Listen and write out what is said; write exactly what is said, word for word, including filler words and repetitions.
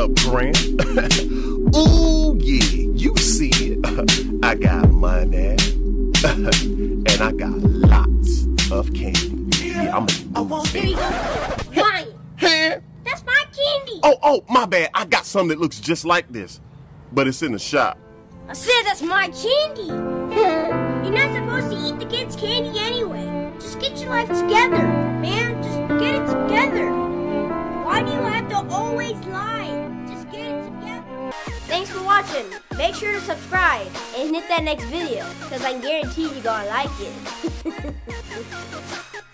up, Grant? Ooh, yeah, you see it. I got money, and I got lots of candy. Yeah, I'm I want Here you go. Fine. Hey. That's my candy. Oh, oh, my bad. I got something that looks just like this, but it's in the shop. I said that's my candy. You're not supposed to eat the kids' candy anyway. Just get your life together, man. Just get it together. Why do you have to always lie? Just get it together. Thanks for watching. Make sure to subscribe and hit that next video, because I guarantee you're gonna like it.